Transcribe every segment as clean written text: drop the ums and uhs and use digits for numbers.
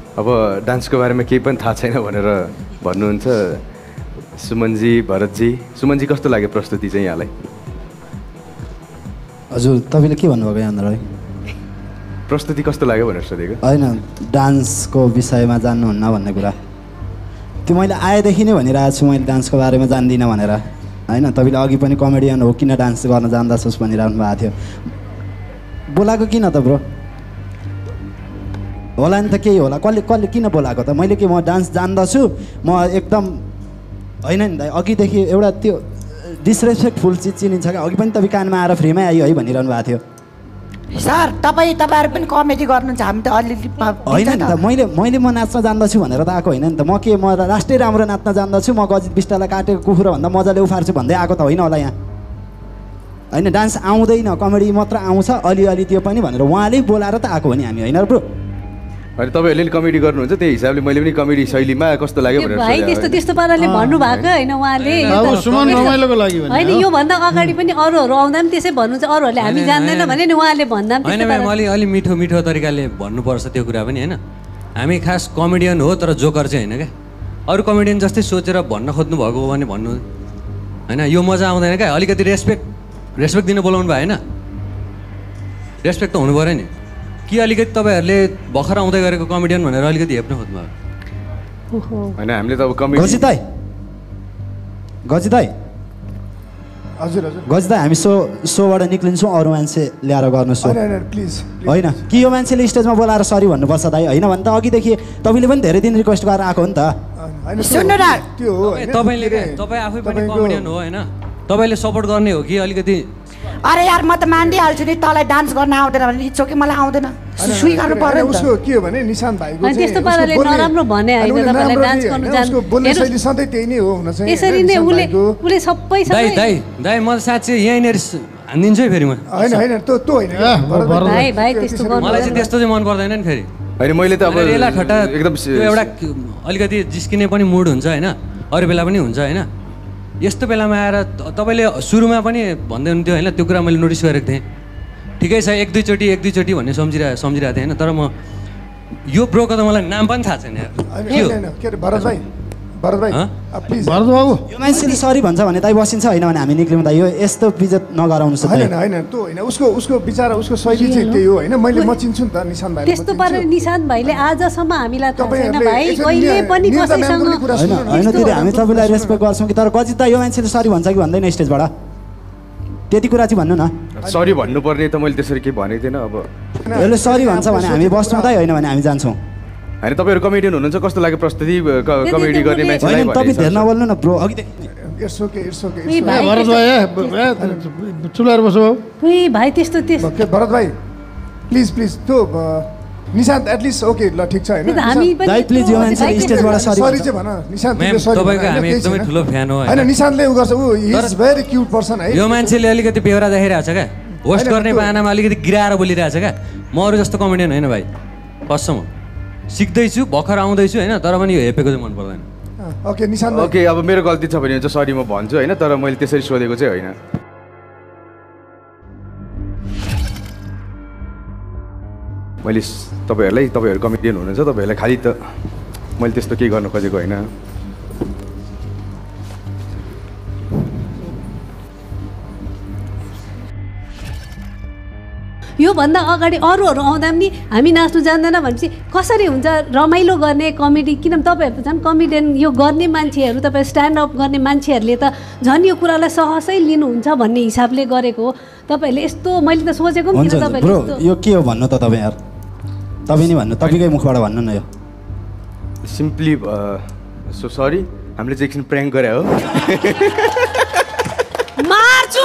अब डान्सको बारेमा केही पनि थाहा छैन भनेर भन्नुहुन्छ सुमनजी, भरतजी। सुमनजी कस्तो लाग्यो प्रस्तुति चाहिँ यहाँलाई? हजुर तपाईँले के भन्नुभएको यहाँनिर? प्रस्तुति कस्तो लाग्यो भनेर सोधेको होइन, डान्सको विषयमा जान्नुहुन्न भन्ने कुरा त्यो मैले आएदेखि नै भनिरहेको छु। मैले डान्सको बारेमा जान्दिनँ भनेर होइन। तपाईँले अघि पनि कमेडियन हो किन डान्स गर्न जान्दछस् भनिरहनु भएको थियो। बोलाएको किन त ब्रो? होला नि त केही होला। कसले किन बोलाएको त? मैले के म डान्स जान्दछु म एकदम होइन नि त। अघिदेखि एउटा त्यो डिसरेस्पेक्टफुल चिज चिनिन्छ क्या। अघि पनि तपाईँ कानमा आएर फ्रीमै आयो है भनिरहनु भएको थियो। सर तपाईँहरू पनि कमेडी गर्नुहुन्छ, हामी त अलिअलि होइन नि त। मैले म नाच्न जान्दछु भनेर त आएको होइन नि त। म के म लास्टै राम्रो नाच्न जान्दछु, म गजित बिस्टालाई काटेको कुखुरो भन्दा मजाले उफार्छु भन्दै आएको त होइन होला यहाँ। होइन, डान्स आउँदैन, कमेडी मात्र आउँछ अलिअलि त्यो पनि भनेर उहाँले बोलाएर त आएको हो नि हामी, होइन र ब्रो? अनि तपाईँहरूले कमेडी गर्नुहुन्छ त्यही हिसाबले मैले पनि कमेडी शैलीमा कस्तो लाग्यो भनेर भाइ त्यस्तो पाराले भन्नुभएको होइन उहाँले। सुमन रमाइलोको लागि होइन, योभन्दा अगाडि पनि अरूहरू आउँदा पनि त्यसै भन्नुहुन्छ, अरूहरूले हामी जान्दैन भने नि उहाँले भन्दा पनि होइन म्याम, अलि मिठो तरिकाले भन्नुपर्छ त्यो कुरा पनि होइन। हामी खास कमेडियन हो तर जोकर चाहिँ होइन क्या। अरू कमेडियन जस्तै सोचेर भन्न खोज्नु भएको हो भने भन्नु होइन, यो मजा आउँदैन क्या। अलिकति रेस्पेक्ट दिन बोलाउनु भयो होइन? रेस्पेक्ट त हुनु पऱ्यो नि। कि अलिकति तपाईँहरूले भर्खर आउँदै गरेको कमेडियन भनेर अलिकति हेप्न खोज्नु भयो होइन? हामीले त अब कमेडी गजित दाइ हजुर गजित दाइ हामी सोबाट निक्लिन्छौँ, अरू मान्छे ल्याएर गर्नु सो प्लिज होइन कि यो मान्छेले स्टेजमा बोलाएर सरी भन्नुपर्छ दाइ होइन भने त अघिदेखि तपाईँले पनि धेरै दिन रिक्वेस्ट गरेर आएको हो नि त। तपाईँ आफै पनि कमेडियन हो होइन? तपाईँले सपोर्ट गर्ने हो कि अलिकति? अरे यार म त मानिदिइहाल्छु नि, तँलाई डान्स गर्न आउँदैन भने इट्स ओके, मलाई आउँदैन स्वीकार्नु पर्यो नि त। उसको के हो भने निशान्त भाइको अनि त्यस्तो पाराले नराम्रो भने होइन, तपाईलाई डान्स गर्न उसको बोल्ने शैली सधैँ त्यही नै हो हुन चाहिँ। यसरी नै उले सबै दाइ म साँच्चै यहीँनिर हानिदिन्छु है फेरि म। होइन त्यो होइन भाइ त्यस्तो गर्नु मलाई चाहिँ त्यस्तो चाहिँ मन पर्दैन नि फेरि। होइन मैले त अब बेला ठट्टा एकदम एउटा अलिकति जिस्किने पनि मुड हुन्छ होइन, अरू बेला पनि हुन्छ होइन। यस्तो बेलामा आएर तपाईँले सुरुमा पनि भन्दै हुनुहुन्थ्यो होइन, त्यो कुरा मैले नोटिस गरेको थिएँ। ठिकै छ, एक दुईचोटि भन्ने सम्झिरहेको थिएँ होइन। तर म यो ब्रोको त मलाई नाम पनि थाहा छैन यार। के अरे भरत भाइ प्लिज भरत बाबु, यो मान्छेले सरी भन्छ भने दाइ बसिन्छ होइन भने हामी निक्लिउँ दाइ। यो यस्तो बिजत नगराउनुहोस्। होइन त्यो होइन, उसको विचार उसको शैली चाहिँ त्यही हो होइन। म चिन्छु नि त निशान्त भाइ। त्यस्तो पाराले निशान्त भाइले आजसम्म हामीलाई थाहा छैन भाइ, कहिले पनि कसैसँग होइन दिदी हामी तपाईँलाई रेस्पेक्ट गर्छौँ कि। तर गजित दाइ यो मान्छेले सरी भन्छ कि भन्दैन स्टेजबाट, त्यति कुरा चाहिँ भन्नु न। सरी भन्नुपर्ने त मैले त्यसरी केही भनेको थिएन। अब यसले सरी भन्छ भने हामी बस्छौँ दाइ, होइन भने हामी जान्छौँ। होइन तपाईँहरू कमेडियन हुनुहुन्छ, कस्तो लाग्यो प्रस्तुति कमेडी गर्ने मान्छेलाई? तपाईँ धेर नबोल्नु न ब्रो। इट्स ओके भरत भाइ चुलाएर बस्नु भाइ त्यस्तो भरत भाइ प्लिज त्यो निशान्त एटलिस्ट ओके ल ठिक छ होइन। दाइ प्लिज यो मान्छेले स्टेजबाट सरी चाहिँ भन निशान्त। तपाईको हामी एकदमै ठुलो फ्यान हो हैन। निशान्तले उ गर्छ, उ इज भेरी क्यूट पर्सन है। यो मान्छेले अलिकति बेहोरा देखाइरहेछ क्या, होस्ट गर्ने बानामा अलिकति गिराएर बोलिरहेछ क्या। म अरू जस्तो कमेडियन होइन भाइ, कसम सिक्दैछु, भर्खर आउँदैछु होइन। तर पनि यो हेपेको चाहिँ मन पर्दैन। ओके निशान्त ओके, अब मेरो गल्ती छ भने चाहिँ सरी म भन्छु होइन। तर मैले त्यसरी सोधेको चाहिँ होइन। मैले तपाईँहरू कमेडियन हुनुहुन्छ, तपाईँहरूलाई खालि त मैले त्यस्तो केही गर्न खोजेको होइन। योभन्दा अगाडि अरूहरू आउँदा पनि हामी नाच्नु जान्दैन भनेपछि कसरी हुन्छ? रमाइलो गर्ने कमेडी, किनभने तपाईँहरू त झन् कमेडियन यो गर्ने मान्छेहरू, तपाईँ स्ट्यान्डअप गर्ने मान्छेहरूले त झन् यो कुरालाई सहजै लिनुहुन्छ भन्ने हिसाबले गरेको हो। तपाईँहरूले यस्तो मैले त सोचेको पनि थिइनँ तपाईँहरूले। यो के हो भन्नु त तपाईँ यार, तपाईँ नि भन्नु, तपाईँकै मुखबाट भन्नु न। यो सिम्पली सो सरी, हामीले चाहिँ एकछिन प्र्याङ्क गरे हो। मार्छु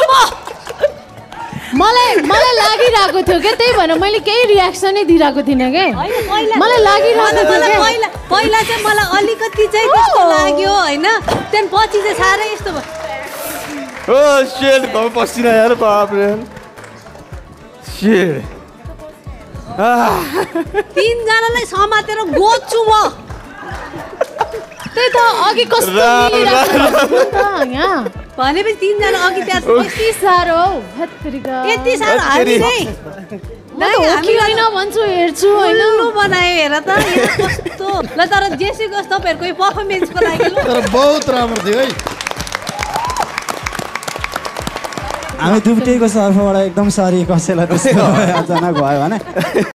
मलाई लागिरहेको थियो क्या, त्यही भएर मैले केही रियाक्सनै दिइरहेको थिइनँ क्या। मलाई लागिरहेको थियो पहिला चाहिँ मलाई अलिकति चाहिँ त्यस्तो लाग्यो होइन, त्यहाँदेखि पछि चाहिँ साह्रै यस्तो भयो। ओ शेट भयो पसिना यार, बाप रे शेट। तीनजनालाई समातेर गोच्छु म। त्यही त अघि कस्तो मिलिरहेको त यहाँ भनेपछि तीनजना अघि त्यहाँ यति साह्रो यति साह्रो हामी चाहिँ हो कि होइन भन्छु हेर्छु होइन उल्लु बनायो हेर त यहाँ कस्तो ल तर जेसी गस तपाईँहरूको यो पर्फर्मेन्सको लागि तर बहुत राम्रो थियो है हामी दुबटेको तर्फबाट एकदम सरी कसैलाई त्यस्तो अचानक भयो भने